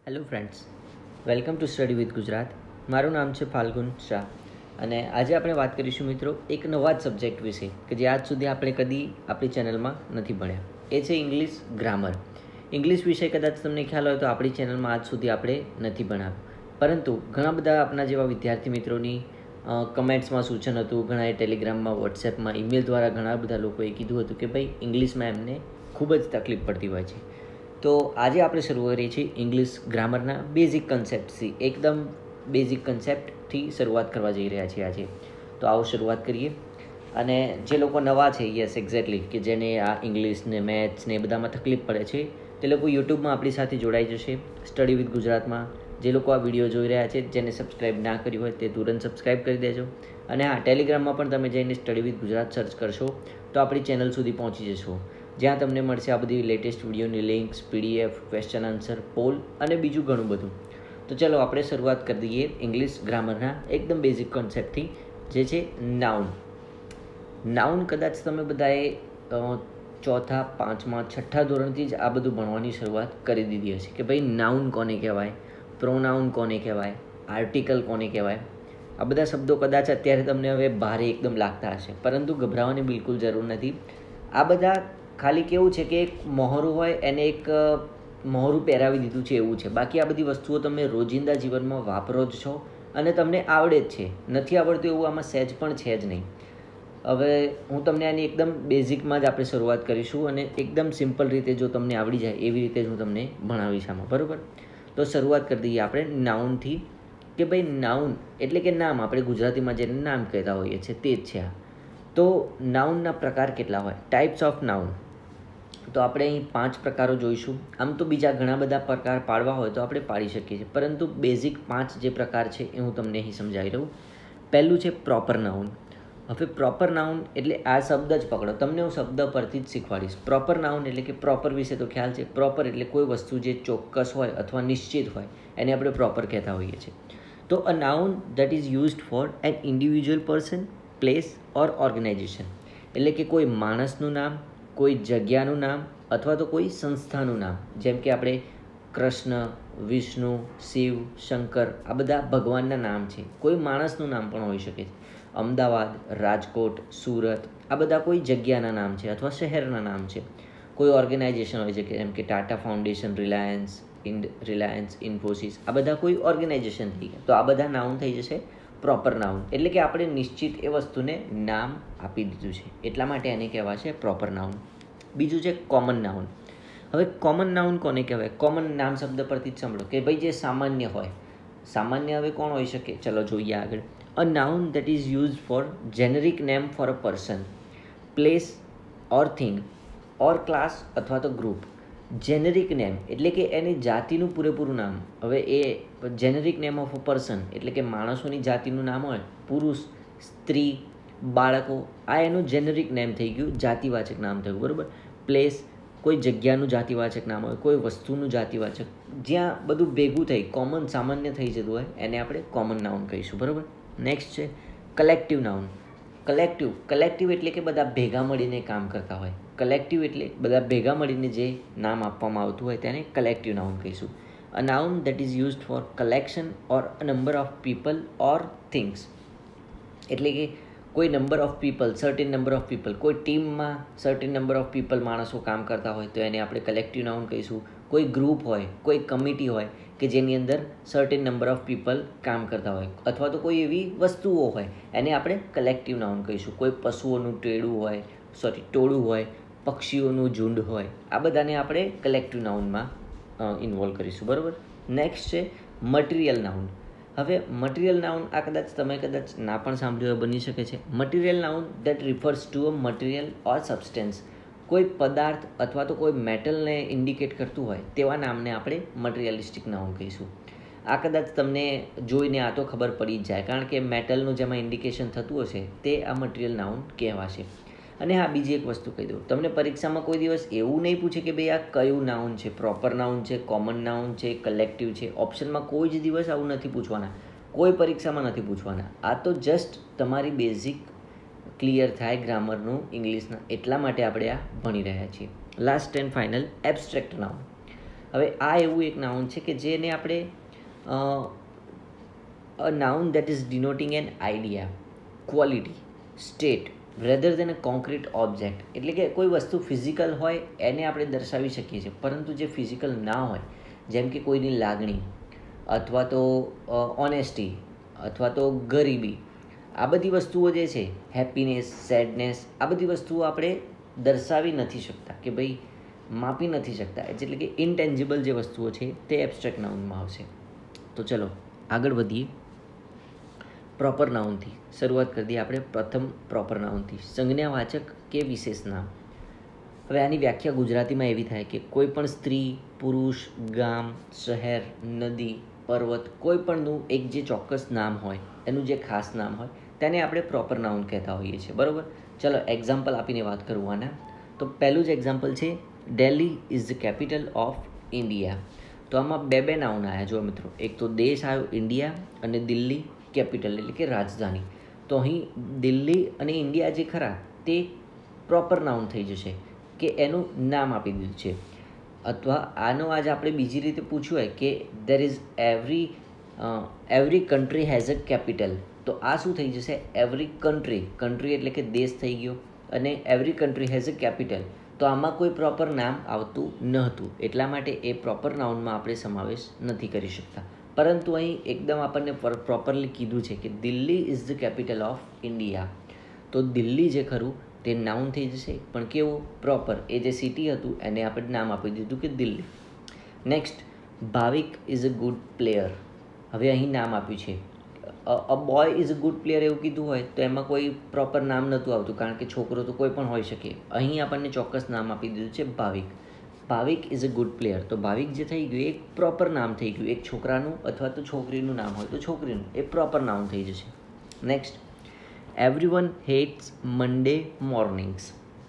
Hello friends, welcome to study with Gujarat. મારું નામ છે ફાલ્ગુન શાહ અને આજે આપણે વાત કરીશું મિત્રો એક નવા જ સબ્જેક્ટ વિશે કે જે આજ સુધી આપણે કદી આપણી ચેનલમાં નથી ભણ્યા. એ છે ઇંગ્લિશ ગ્રામર. ઇંગ્લિશ વિષય કદાચ તમને ખ્યાલ હોય તો આપણી ચેનલમાં આજ સુધી આપણે નથી ભણાવ્યું, પરંતુ ઘણા બધા આપણા જેવા વિદ્યાર્થી મિત્રોની કમેન્ટ્સમાં સૂચન હતું, ઘણાએ ટેલિગ્રામમાં, વોટ્સએપમાં, ઈમેલ દ્વારા ઘણા બધા લોકોએ કીધું હતું કે ભાઈ ઇંગ્લિશમાં એમને ખૂબ જ તકલીફ પડતી હોય છે. તો આજે આપણે શરૂ કરીએ છીએ ઇંગ્લિશ ગ્રામરના બેઝિક કન્સેપ્ટથી. એકદમ બેઝિક કન્સેપ્ટથી શરૂઆત કરવા જઈ રહ્યા છીએ આજે. તો આવો શરૂઆત કરીએ. અને જે લોકો નવા છે, યસ એક્ઝેક્ટલી, કે જેને આ ઇંગ્લિશ ને મેથ્સ ને એ બધામાં તકલીફ પડે છે, તે લોકો યુટ્યુબમાં આપણી સાથે જોડાઈ જશે સ્ટડી વિથ ગુજરાતમાં. જે લોકો આ વિડીયો જોઈ રહ્યા છે, જેને સબસ્ક્રાઈબ ના કર્યું હોય તે તુરંત સબસ્ક્રાઈબ કરી દેજો. અને હા, ટેલિગ્રામમાં પણ તમે જઈને સ્ટડી વિથ ગુજરાત સર્ચ કરશો તો આપણી ચેનલ સુધી પહોંચી જશો, જ્યાં તમને મળશે આ બધી લેટેસ્ટ વિડીયોની links, PDF, question answer, poll અને બીજું ઘણું બધું. તો ચલો આપણે શરૂઆત કરી દઈએ ઇંગ્લિશ ગ્રામરના એકદમ બેઝિક કોન્સેપ્ટથી, જે છે નાઉન. નાઉન કદાચ તમે બધાએ ચોથા, પાંચમા, છઠ્ઠા ધોરણથી જ આ બધું ભણવાની શરૂઆત કરી દીધી હશે કે ભાઈ નાઉન કોને કહેવાય, પ્રોનાઉન કોને કહેવાય, આર્ટિકલ કોને કહેવાય. આ બધા શબ્દો કદાચ અત્યારે તમને હવે ભારે એકદમ લાગતા હશે, પરંતુ ગભરાવાની બિલકુલ જરૂર નથી. આ બધા ખાલી કેવું છે કે એક મહોરું હોય એને એક મહોરું પહેરાવી દીધું છે એવું છે. બાકી આ બધી વસ્તુઓ તમે રોજિંદા જીવનમાં વાપરો જ છો અને તમને આવડે જ છે. નથી આવડતું એવું આમાં સહેજ પણ છે જ નહીં. હવે હું તમને આની એકદમ બેઝિકમાં જ આપણે શરૂઆત કરીશું અને એકદમ સિમ્પલ રીતે જો તમને આવડી જાય એવી રીતે જ હું તમને ભણાવીશ આમાં, બરાબર? તો શરૂઆત કરી દઈએ આપણે નાઉનથી કે ભાઈ નાઉન એટલે કે નામ. આપણે ગુજરાતીમાં જેને નામ કહેતા હોઈએ છીએ તે જ છે આ. તો નાઉનના પ્રકાર કેટલા હોય, ટાઈપ્સ ઓફ નાઉન. તો આપણે અહીં 5 પ્રકારો જોઈશું. આમ તો બીજા ઘણા બધા પ્રકાર પાડવા હોય તો આપણે પાડી શકીએ છીએ, પરંતુ બેઝિક 5 જે પ્રકાર છે એ હું તમને અહીં સમજાવી રહું. પહેલું છે પ્રોપર નાઉન. હવે પ્રોપર નાઉન એટલે આ શબ્દ જ પકડો, તમને હું શબ્દ પરથી જ શીખવાડીશ. પ્રોપર નાઉન એટલે કે પ્રોપર વિશે તો ખ્યાલ છે. પ્રોપર એટલે કોઈ વસ્તુ જે ચોક્કસ હોય અથવા નિશ્ચિત હોય એને આપણે પ્રોપર કહેતા હોઈએ છીએ. તો a noun that is used for an individual person, place or organization. એટલે કે કોઈ માણસનું નામ, કોઈ જગ્યાનું નામ અથવા તો કોઈ સંસ્થાનું નામ. જેમ કે આપણે કૃષ્ણ, વિષ્ણુ, શિવ, શંકર, આ બધા ભગવાનના નામ છે. કોઈ માણસનું નામ પણ હોઈ શકે છે. અમદાવાદ, રાજકોટ, સુરત, આ બધા કોઈ જગ્યાના નામ છે અથવા શહેરના નામ છે. કોઈ ઓર્ગેનાઇઝેશન હોય છે કે જેમ કે ટાટા ફાઉન્ડેશન, રિલાયન્સ, ઇન્ફોસિસ, આ બધા કોઈ ઓર્ગેનાઇઝેશન થઈ ગયા. તો આ બધા નાઉન થઈ જશે પ્રોપર નાઉન. એટલે કે આપણે નિશ્ચિત એ વસ્તુને નામ આપી દીધું છે, એટલા માટે એને કહેવાશે પ્રોપર નાઉન. બીજું છે કોમન નાઉન. હવે કોમન નાઉન કોને કહેવાય? કોમન નામ શબ્દ પરથી જ સાંભળો કે ભાઈ જે સામાન્ય હોય. સામાન્ય હવે કોણ હોઈ શકે? ચલો જોઈએ આગળ. A noun that is used for generic name for a person, place or thing or class અથવા તો ગ્રુપ. જેનરિક નેમ એટલે કે એની જાતિનું પૂરેપૂરું નામ. હવે a generic name of a person એટલે કે માણસોની જાતિનું નામ હોય, પુરુષ, સ્ત્રી, બાળકો, આ એનું જેનરિક નેમ થઈ ગયું, જાતિવાચક નામ થયું, બરાબર? પ્લેસ કોઈ જગ્યાનું જાતિવાચક નામ હોય, કોઈ વસ્તુનું જાતિવાચક, જ્યાં બધું ભેગું થઈ કોમન સામાન્ય થઈ જતું હોય એને આપણે કોમન નાઉન કહીશું, બરાબર? નેક્સ્ટ છે કલેક્ટિવ નાઉન. કલેક્ટિવ એટલે કે બધા ભેગા મળીને કામ કરતા હોય. કલેક્ટિવ એટલે બધા ભેગા મળીને જે નામ આપવામાં આવતું હોય તેને કલેક્ટિવ નાઉન કહીશું. A noun that is used for collection or a number of people or things. એટલે કે કોઈ number of people, certain number of people, કોઈ ટીમમાં સર્ટેન નંબર ઓફ પીપલ માણસો કામ કરતા હોય તો એને આપણે કલેક્ટિવ નાઉન કહીશું. કોઈ ગ્રુપ હોય, કોઈ કમિટી હોય કે જેની અંદર સર્ટેન નંબર ઓફ પીપલ કામ કરતા હોય, અથવા તો કોઈ એવી વસ્તુઓ હોય એને આપણે કલેક્ટિવ નાઉન કહીશું. કોઈ પશુઓનું ટોળું હોય, પક્ષીઓનું ઝુંડ હોય, આ બધાને આપણે કલેક્ટિવ નાઉનમાં ઇન્વોલ્વ કરીશું, બરાબર? નેક્સ્ટ છે મટીરિયલ નાઉન. હવે મટીરિયલ નાઉન આ તમે કદાચ ના પણ સાંભળ્યું બની શકે છે. Material noun that refers to a material or substance. કોઈ પદાર્થ અથવા તો કોઈ મેટલને ઇન્ડિકેટ કરતું હોય તેવા નામને આપણે મટીરિયલિસ્ટિક નાઉન કહીશું. આ કદાચ તમને જોઈને આ તો ખબર પડી જ જાય, કારણ કે મેટલનું જેમાં ઇન્ડિકેશન થતું હશે તે આ મટીરિયલ નાઉન કહેવાશે. અને હા, બીજી એક વસ્તુ કહી દઉં તમને, પરીક્ષામાં કોઈ દિવસ એવું નહીં પૂછે કે ભાઈ આ કયું નાઉન છે, પ્રોપર નાઉન છે, કોમન નાઉન છે, કલેક્ટિવ છે. ઓપ્શનમાં કોઈ જ દિવસ આવું નથી પૂછવાના, કોઈ પરીક્ષામાં નથી પૂછવાના. આ તો જસ્ટ તમારી બેઝિક ક્લિયર થાય ગ્રામરનું, ઇંગ્લિશના, એટલા માટે આપણે આ ભણી રહ્યા છીએ. Last and final abstract noun. હવે આ એવું એક નાઉન છે કે જેને આપણે a noun that is denoting an idea, quality, state rather than a concrete object. એટલે કે કોઈ વસ્તુ ફિઝિકલ હોય એને આપણે દર્શાવી શકીએ છીએ, પરંતુ જે ફિઝિકલ ના હોય, જેમ કે કોઈની લાગણી અથવા તો ઓનેસ્ટી અથવા તો ગરીબી, આ બધી વસ્તુઓ જે છે, હેપીનેસ, સેડનેસ, આ બધી વસ્તુઓ આપણે દર્શાવી નથી શકતા કે ભાઈ માપી નથી શકતા. એટલે કે ઇનટેન્જિબલ જે વસ્તુઓ છે તે એબ્સ્ટ્રેક્ટ નાઉનમાં આવશે. તો ચલો આગળ વધીએ. પ્રોપર નાઉનથી શરૂઆત કરી દઈએ આપણે. પ્રથમ પ્રોપર નાઉનથી સંજ્ઞાવાચક કે વિશેષ નામ. હવે આની વ્યાખ્યા ગુજરાતીમાં એવી થાય કે કોઈ પણ સ્ત્રી, પુરુષ, ગામ, શહેર, નદી, પર્વત, કોઈ પણનું એક જે ચોક્કસ નામ હોય, એનું જે ખાસ નામ હોય, તેને આપણે પ્રોપર નાઉન કહેતા હોઈએ છીએ. બરાબર. ચલો એક્ઝામ્પલ આપીને વાત કરું આના. તો પહેલું જ એક્ઝામ્પલ છે, Delhi is the capital of India. તો આમાં બે નાઉન આવ્યા જો મિત્રો. એક તો દેશ આવ્યો ઇન્ડિયા અને દિલ્હી કેપિટલ એટલે કે રાજધાની. તો અહીં દિલ્હી અને ઇન્ડિયા જે ખરા તે પ્રોપર નાઉન થઈ જશે કે એનું નામ આપી દીધું છે. અથવા આનો આજે આપણે બીજી રીતે પૂછ્યું હોય કે there is every country has a capital. તો આ શું થઈ જશે? એવરી કન્ટ્રી એટલે કે દેશ થઈ ગયો, અને every country has a capital. તો આમાં કોઈ પ્રોપર નામ આવતું ન હતું, એટલા માટે એ પ્રોપર નાઉનમાં આપણે સમાવેશ નથી કરી શકતા. પરંતુ અહીં એકદમ આપણને પ્રોપરલી કીધું છે કે Delhi is the capital of India. તો દિલ્હી જે ખરું તે નાઉન થઈ જશે, પણ કેવું? પ્રોપર. એ જે સિટી હતું એને આપણે નામ આપી દીધું કે Delhi. Next, Bhavik is a good player. હવે અહીં નામ આપ્યું છે. A boy is a good player એવું કીધું હોય તો એમાં કોઈ પ્રોપર નામ નહોતું આવતું, કારણ કે છોકરો તો કોઈ પણ હોઈ શકે. અહીં આપણને ચોક્કસ નામ આપી દીધું છે Bhavik. Bhavik is a good player. તો ભાવિક જે થઈ ગયું એક પ્રોપર નામ થઈ ગયું. એક છોકરાનું અથવા તો છોકરીનું નામ હોય તો છોકરીનું એ પ્રોપર નામ થઈ જશે. Next, everyone hates Monday mornings.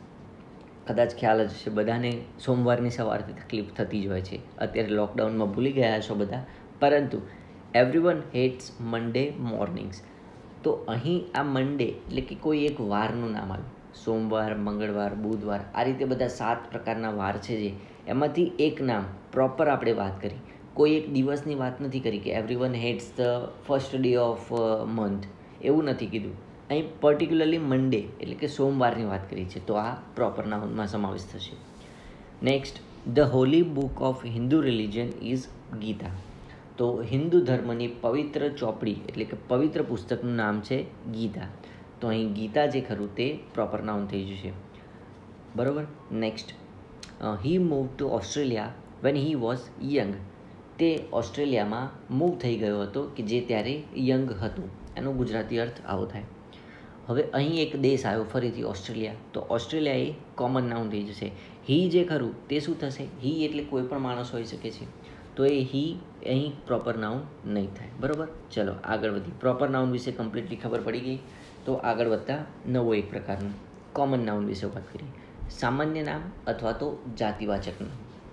કદાચ ખ્યાલ જ છે બધાને, સોમવારની સવારથી તકલીફ થતી જ હોય છે. અત્યારે લોકડાઉનમાં ભૂલી ગયા છો બધા, પરંતુ એવરીવન હેટ્સ મંડે મોર્નિંગ્સ. તો અહીં આ મંડે એટલે કે કોઈ એક વારનું નામ આવ્યું. સોમવાર, મંગળવાર, બુધવાર, આ રીતે બધા 7 પ્રકારના વાર છે જે એમાંથી એક નામ પ્રોપર આપણે વાત કરી. કોઈ એક દિવસની વાત નથી કરી કે everyone hates the first day of month, એવું નથી કીધું. અહીં પર્ટિક્યુલરલી મંડે એટલે કે સોમવારની વાત કરી છે, તો આ પ્રોપર નાઉનમાં સમાવેશ થશે. Next, the holy book of Hindu religion is Gita. તો હિન્દુ ધર્મની પવિત્ર ચોપડી એટલે કે પવિત્ર પુસ્તકનું નામ છે ગીતા. તો અહીં ગીતા જે ખરું તે પ્રોપર નાઉન થઈ જશે. બરાબર. Next, he move to Australia when he was young. તે ઓસ્ટ્રેલિયામાં મૂવ થઈ ગયો હતો કે જે ત્યારે યંગ હતું. એનો ગુજરાતી અર્થ આવો થાય. હવે અહીં એક દેશ આવ્યો ફરીથી ઓસ્ટ્રેલિયા. તો ઓસ્ટ્રેલિયા એ કોમન નાઉન થઈ જશે. હી જે ખરું તે શું થશે? હી એટલે કોઈ પણ માણસ હોઈ શકે છે, તો એ હી અહીં પ્રોપર નાઉન નહીં થાય. બરાબર. ચલો આગળ વધી. પ્રોપર નાઉન વિશે કમ્પ્લીટલી ખબર પડી ગઈ. તો આગળ વધતા નવો એક પ્રકારનું કોમન નાઉન વિશે વાત કરીએ. સામાન્ય નામ અથવા તો જાતિવાચક નામ.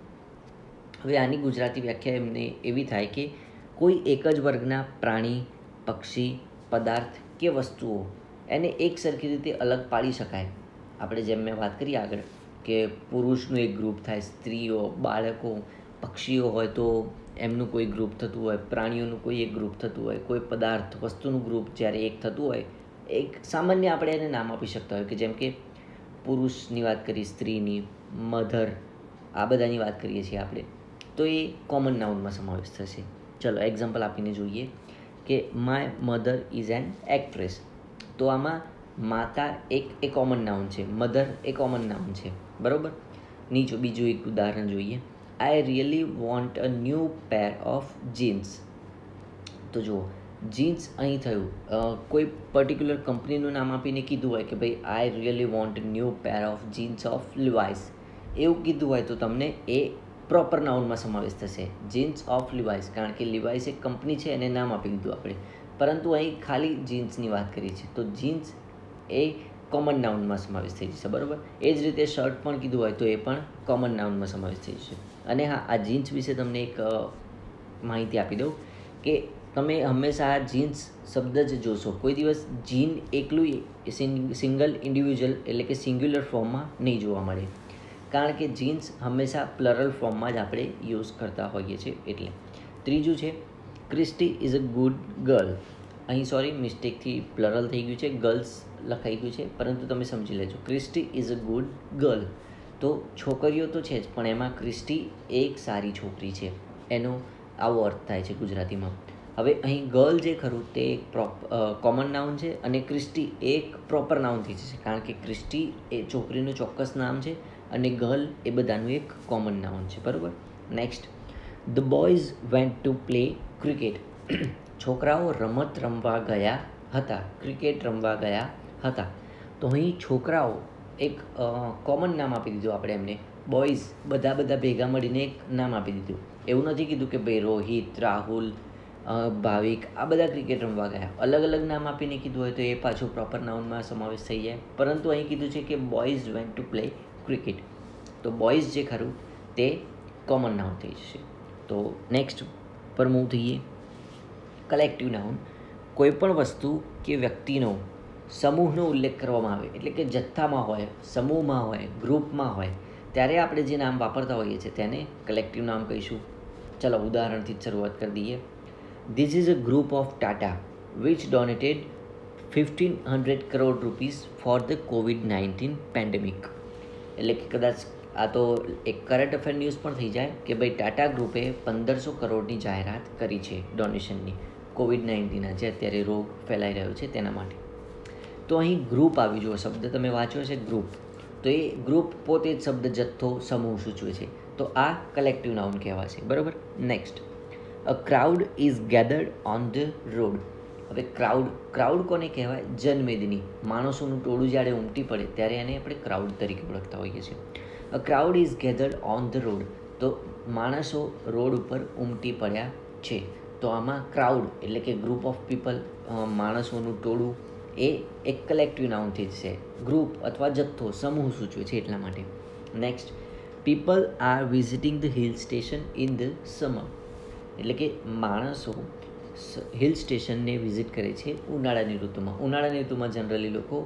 હવે આની ગુજરાતી વ્યાખ્યા એમને એવી થાય કે કોઈ એક જ વર્ગના પ્રાણી, પક્ષી, પદાર્થ કે વસ્તુઓ એને એક સરખી રીતે અલગ પાડી શકાય. આપણે જેમ મેં વાત કરી આગળ કે પુરુષનું એક ગ્રુપ થાય, સ્ત્રીઓ, બાળકો, પક્ષીઓ હોય તો એમનું કોઈ ગ્રુપ થતું હોય, પ્રાણીઓનું કોઈ એક ગ્રુપ થતું હોય, કોઈ પદાર્થ વસ્તુનું ગ્રુપ જ્યારે એક થતું હોય, એક સામાન્ય આપણે એને નામ આપી શકતા હોય કે જેમ કે પુરુષની વાત કરી, સ્ત્રીની, મધર, આ બધાની વાત કરીએ છીએ આપણે, તો એ કોમન નાઉનમાં સમાવેશ થશે. ચલો એક્ઝામ્પલ આપીને જોઈએ કે my mother is an actress. તો આમાં માતા એક કોમન નાઉન છે, મધર એ કોમન નાઉન છે. બરાબર. બીજું એક ઉદાહરણ જોઈએ. I really want a new pair of jeans. તો જુઓ, જીન્સ અહીં થયું કોઈ પર્ટિક્યુલર કંપનીનું નામ આપીને કીધું હોય કે ભાઈ I really want new pair of jeans of Levi's, એવું કીધું હોય તો તમને એ પ્રોપર નાઉનમાં સમાવેશ થશે. જીન્સ ઓફ લિવાઇસ, કારણ કે લિવાઇસ એક કંપની છે એને નામ આપી દીધું આપણે, પરંતુ અહીં ખાલી જીન્સની વાત કરી છે, તો જીન્સ એ કોમન નાઉનમાં સમાવેશ થઈ જશે. બરાબર. એ જ રીતે શર્ટ પણ કીધું હોય તો એ પણ કોમન નાઉનમાં સમાવેશ થઈ જશે. અને હા, આ જીન્સ વિશે તમને એક માહિતી આપી દઉં કે તમે હંમેશા આ જીન્સ શબ્દ જ જોશો, કોઈ દિવસ જીન એકલું સિંગલ ઇન્ડિવિજ્યુઅલ એટલે કે સિંગ્યુલર ફોર્મમાં નહીં જોવા મળે, કારણ કે જીન્સ હંમેશા પ્લરલ ફોર્મમાં જ આપણે યુઝ કરતા હોઈએ છીએ એટલે. ત્રીજું છે Christy is a good girl. અહીં સોરી મિસ્ટેકથી પ્લરલ થઈ ગયું છે, ગર્લ્સ લખાઈ ગયું છે, પરંતુ તમે સમજી લેજો. Christy is a good girl, તો છોકરીઓ તો છે જ, પણ એમાં ક્રિસ્ટી એક સારી છોકરી છે, એનો આવો અર્થ થાય છે ગુજરાતીમાં. હવે અહીં ગર્લ જે ખરું તે એક કોમન નાઉન છે અને ક્રિસ્ટી એક પ્રોપર નાઉન થઈ જશે, કારણ કે ક્રિસ્ટી એ છોકરીનું ચોક્કસ નામ છે અને ગર્લ એ બધાનું એક કોમન નાઉન છે, બરાબર. Next, the boys went to play cricket. છોકરાઓ રમત રમવા ગયા હતા, ક્રિકેટ રમવા ગયા હતા. તો અહીં છોકરાઓ એક કોમન નામ આપી દીધું આપણે એમને, બોયઝ બધા ભેગા મળીને એક નામ આપી દીધું. એવું નથી કીધું કે ભાઈ રોહિત, રાહુલ, ભાવિક આ બધા ક્રિકેટ રમવા ગયા. અલગ અલગ નામ આપીને કીધું હોય તો એ પાછું પ્રોપર નાઉનમાં સમાવેશ થઈ જાય, પરંતુ અહીં કીધું છે કે boys went to play cricket, તો બોયઝ જે ખરું તે કોમન નાઉન થઈ જશે. તો નેક્સ્ટ પર મૂવ થઈએ. કલેક્ટિવ નાઉન, કોઈપણ વસ્તુ કે વ્યક્તિનો સમૂહનો ઉલ્લેખ કરવામાં આવે, એટલે કે જથ્થામાં હોય, સમૂહમાં હોય, ગ્રુપમાં હોય, ત્યારે આપણે જે નામ વાપરતા હોઈએ છીએ તેને કલેક્ટિવ નામ કહીશું. ચલો ઉદાહરણથી જ શરૂઆત કરી દઈએ. This is a group of Tata which donated 1500 crore rupees for the COVID-19 pandemic. એટલે કે કદાચ આ તો એક કરંટ અફેર ન્યૂઝ પણ થઈ જાય કે ભાઈ ટાટા ગ્રુપે 1500 કરોડની જાહેરાત કરી છે ડોનેશનની, COVID-19 જે અત્યારે રોગ ફેલાઈ રહ્યો છે તેના માટે. તો અહીં ગ્રુપ આવી જુઓ, શબ્દ તમે વાંચ્યો છે ગ્રુપ, તો એ ગ્રુપ પોતે જ શબ્દ જથ્થો, સમૂહ સૂચવે છે, તો આ કલેક્ટિવ નાઉન કહેવાશે, બરાબર. Next, a crowd is gathered on the road. હવે ક્રાઉડ કોને કહેવાય? જનમેદની, માણસોનું ટોળું જ્યારે ઉમટી પડે ત્યારે એને આપણે ક્રાઉડ તરીકે ઓળખતા હોઈએ છીએ. A crowd is gathered on the road, તો માણસો રોડ ઉપર ઉમટી પડ્યા છે. તો આમાં ક્રાઉડ એટલે કે ગ્રુપ ઓફ પીપલ, માણસોનું ટોળું, એ એક કલેક્ટિવ નાઉન થઈ જશે. ગ્રુપ અથવા જથ્થો, સમૂહ સૂચવે છે એટલા માટે. Next, people are visiting the hill station in the summer. એટલે કે માણસો હિલ સ્ટેશનને વિઝિટ કરે છે ઉનાળાની ઋતુમાં. ઉનાળાની ઋતુમાં જનરલી લોકો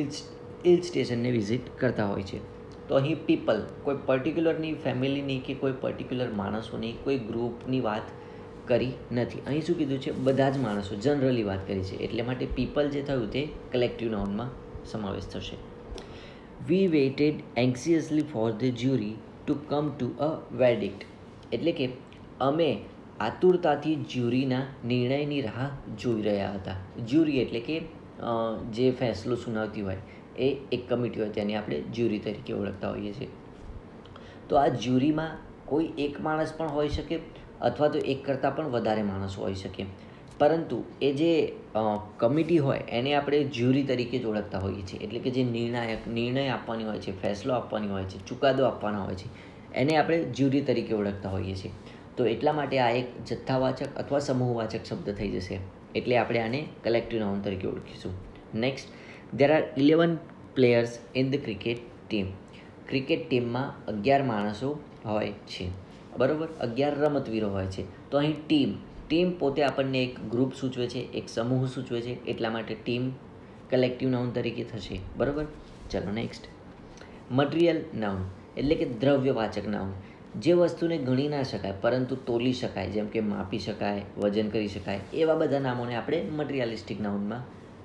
હિલ સ્ટેશનને વિઝિટ કરતા હોય છે. તો અહીં પીપલ કોઈ પર્ટિક્યુલરની ફેમિલીની કે કોઈ પર્ટિક્યુલર માણસોની કોઈ ગ્રુપની વાત કરી નથી. અહીં શું કીધું છે? બધા જ માણસો, જનરલી વાત કરી છે, એટલે માટે પીપલ જે થયું તે કલેક્ટિવ નાઉનમાં સમાવેશ થશે. We waited anxiously for the jury to come to a verdict. એટલે કે અમે આતુરતાથી જ્યુરીના નિર્ણયની રાહ જોઈ રહ્યા હતા. જ્યુરી એટલે કે જે ફેસલો સુનાવતી હોય એ એક કમિટી હોય તેને આપણે જ્યુરી તરીકે ઓળખતા હોઈએ છીએ. તો આ જ્યુરીમાં કોઈ એક માણસ પણ હોઈ શકે અથવા તો એક કરતાં પણ વધારે માણસો હોઈ શકે, પરંતુ એ જે કમિટી હોય એને આપણે જ્યુરી તરીકે જ ઓળખતા હોઈએ છીએ. એટલે કે જે નિર્ણય આપવાની હોય છે, ફેસલો આપવાની હોય છે, ચુકાદો આપવાના હોય છે, એને આપણે જ્યુરી તરીકે ઓળખતા હોઈએ છીએ. તો એટલા માટે આ એક જથ્થાવાચક અથવા સમૂહવાચક શબ્દ થઈ જશે, એટલે આપણે આને કલેક્ટિવ નાઉન તરીકે ઓળખીશું. Next, there are 11 players in the cricket team. Cricket ટીમમાં 11 માણસો હોય છે, બરાબર. 11 રમતવીરો હોય છે. તો અહીં ટીમ પોતે આપણને એક ગ્રુપ સૂચવે છે, એક સમૂહ સૂચવે છે, એટલા માટે ટીમ કલેક્ટિવ નાઉન તરીકે થશે, બરાબર. ચલો નેક્સ્ટ, મટીરિયલ નાઉન એટલે કે દ્રવ્યવાચક નાઉન. જે વસ્તુને ગણી ના શકાય પરંતુ તોલી શકાય, જેમ કે માપી શકાય, વજન કરી શકાય, એવા બધા નામોને આપણે મટીરિયાલિસ્ટિક નાઉનમાં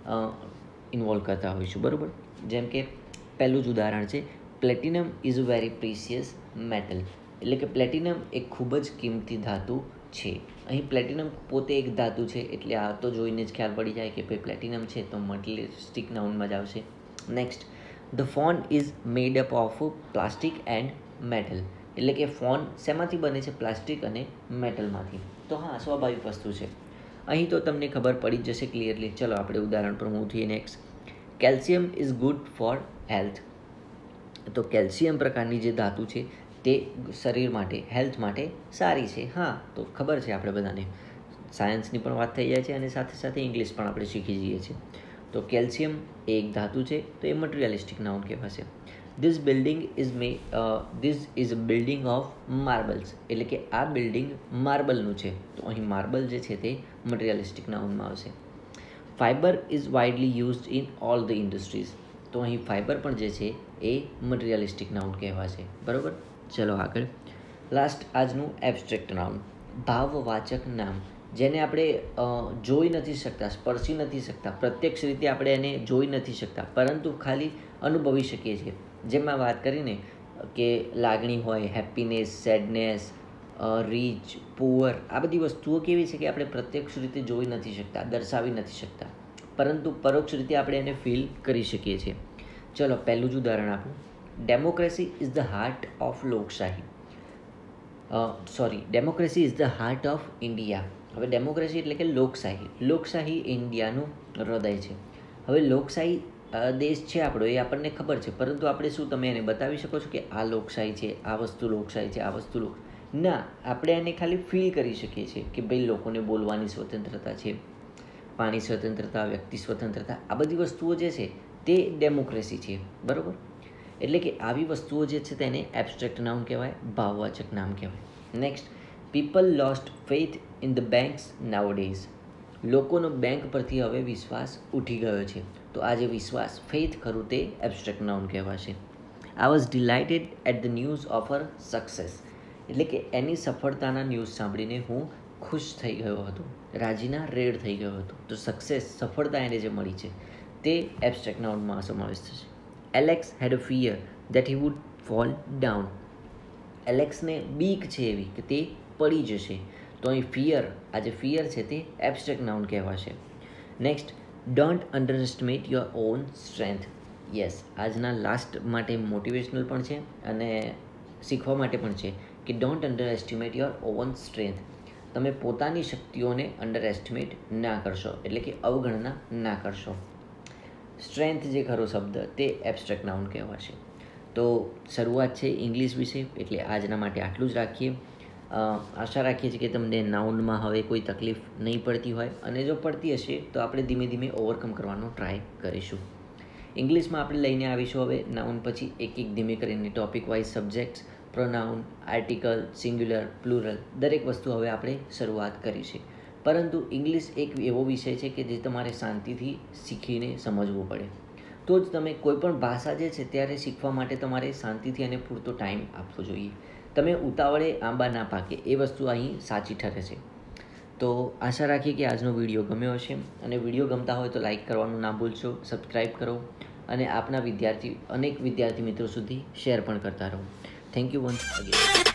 ઇન્વોલ્વ કરતા હોઈશું, બરાબર. જેમ કે પહેલું જ ઉદાહરણ છે, platinum is a very precious metal. એટલે કે પ્લેટિનમ એક ખૂબ જ કિંમતી ધાતુ છે. અહીં પ્લેટિનમ પોતે એક ધાતુ છે, એટલે આ તો જોઈને જ ખ્યાલ પડી જાય કે ભાઈ પ્લેટિનમ છે તો મટીરિયલિસ્ટિક નાઉનમાં જ આવશે. Next, the phone is made up of plastic and metal. એટલે કે ફોન શેમાંથી બને છે? પ્લાસ્ટિક અને મેટલમાંથી. તો હા, સ્વાભાવિક વસ્તુ છે. અહીં તો તમને ખબર પડી જ જશે ક્લિયરલી. ચલો આપણે ઉદાહરણ પર મૂવ થઈએ. Next, calcium is good for health. તો કેલ્શિયમ પ્રકારની જે ધાતુ છે તે શરીર માટે, હેલ્થ માટે સારી છે. હા, તો ખબર છે આપણે બધાને, સાયન્સની પણ વાત થઈ જાય છે અને સાથે સાથે ઇંગ્લિશ પણ આપણે શીખી જઈએ છીએ. તો કેલ્શિયમ એ એક ધાતુ છે, તો એ મટીરિયાલિસ્ટિક નાઉન કહેવાશે. This is a building of marbles. એટલે કે આ બિલ્ડિંગ માર્બલનું છે, તો અહીં માર્બલ જે છે તે મટીરિયાલિસ્ટિક નાઉનમાં આવશે. Fibre is widely used in all the industries. તો અહીં ફાઇબર પણ જે છે એ મટીરિયલિસ્ટિક નાઉન કહેવાશે. બરાબર, ચલો આગળ. લાસ્ટ આજનું એબ્સ્ટ્રેક્ટ નાઉન, ભાવવાચક નામ, જેને આપણે જોઈ નથી શકતા, સ્પર્શી નથી શકતા, પ્રત્યક્ષ રીતે આપણે એને જોઈ નથી શકતા, પરંતુ ખાલી અનુભવી શકીએ છીએ. જેમાં વાત કરીને કે લાગણી હોય, હેપીનેસ, સેડનેસ, રીચ, પુઅર, આ બધી વસ્તુઓ કેવી છે કે આપણે પ્રત્યક્ષ રીતે જોઈ નથી શકતા, દર્શાવી નથી શકતા, પરંતુ પરોક્ષ રીતે આપણે એને ફીલ કરી શકીએ છીએ. ચલો પહેલું જ ઉદાહરણ આપું. Democracy is the heart of લોકશાહી. Democracy is the heart of India. હવે ડેમોક્રેસી એટલે કે લોકશાહી. લોકશાહી ઇન્ડિયાનું હૃદય છે. હવે લોકશાહી દેશ છે આપણો, એ આપણને ખબર છે, પરંતુ આપણે શું તમે એને બતાવી શકો છો કે આ લોકશાહી છે, આ વસ્તુ લોકશાહી છે, આ વસ્તુ ના, આપણે એને ખાલી ફીલ કરી શકીએ છીએ કે ભાઈ લોકોને બોલવાની સ્વતંત્રતા છે, પાણી સ્વતંત્રતા, વ્યક્તિ સ્વતંત્રતા, આ બધી વસ્તુઓ જે છે તે ડેમોક્રેસી છે. બરાબર, એટલે કે આવી વસ્તુઓ જે છે તેને એબ્સ્ટ્રેક્ટ નાઉન કહેવાય, ભાવવાચક નામ કહેવાય. Next, people lost faith in the banks nowadays. લોકોનો બેંક પરથી હવે વિશ્વાસ ઉઠી ગયો છે. તો આ જે વિશ્વાસ, ફેથ ખરું, તે એબ્સ્ટ્રેક્ટ નાઉન કહેવાશે. I was delighted at the news of her success. એટલે કે એની સફળતાના ન્યૂઝ સાંભળીને હું ખુશ થઈ ગયો હતો, રાજીના રેડ થઈ ગયો હતો. તો સક્સેસ, સફળતા એને જે મળી છે તે એબ્સ્ટ્રેક્ટ નાઉનમાં સમાવેશ થશે. Alex had a fear that he would fall down. એલેક્સને બીક છે એવી કે તે પડી જશે. તો અહીં ફિયર, આ જે ફિયર છે તે એબ્સ્ટ્રેક્ટ નાઉન કહેવાશે. Next, don't underestimate your own strength. Yes, આજના લાસ્ટ માટે મોટિવેશનલ પણ છે અને શીખવા માટે પણ છે કે don't underestimate your own strength. તમે પોતાની શક્તિઓને અંડર એસ્ટિમેટ ના કરશો, એટલે કે અવગણના ના કરશો. સ્ટ્રેન્થ જે ખરો શબ્દ તે એબ્સ્ટ્રેક્ટ નાઉન કહેવાશે. તો શરૂઆત છે ઇંગ્લિશ વિશે, એટલે આજના માટે આટલું જ રાખીએ. આશા રાખીએ છીએ કે તમને નાઉનમાં હવે કોઈ તકલીફ નહીં પડતી હોય, અને જો પડતી હશે તો આપણે ધીમે ધીમે ઓવરકમ કરવાનો ટ્રાય કરીશું. ઇંગ્લિશમાં આપણે લઈને આવીશું હવે નાઉન પછી એક એક ધીમે કરીને topic wise subjects, pronoun, article, singular, plural, દરેક વસ્તુ હવે આપણે શરૂઆત કરી છે. પરંતુ ઇંગ્લિશ એક એવો વિષય છે કે જે તમારે શાંતિથી શીખીને સમજવું પડે. તો જ તમે કોઈ પણ ભાષા જે છે ત્યારે શીખવા માટે તમારે શાંતિથી અને પૂરતો ટાઈમ આપવો જોઈએ. તમે ઉતાવળે આંબા ના પાકે, એ વસ્તુ અહીં સાચી ઠરે છે. તો આશા રાખીએ કે આજનો વિડીયો ગમ્યો હશે, અને વિડીયો ગમતા હોય તો લાઈક કરવાનું ના ભૂલશો, સબસ્ક્રાઈબ કરો, અને આપના અનેક વિદ્યાર્થી મિત્રો સુધી શેર પણ કરતા રહો. Thank you once again.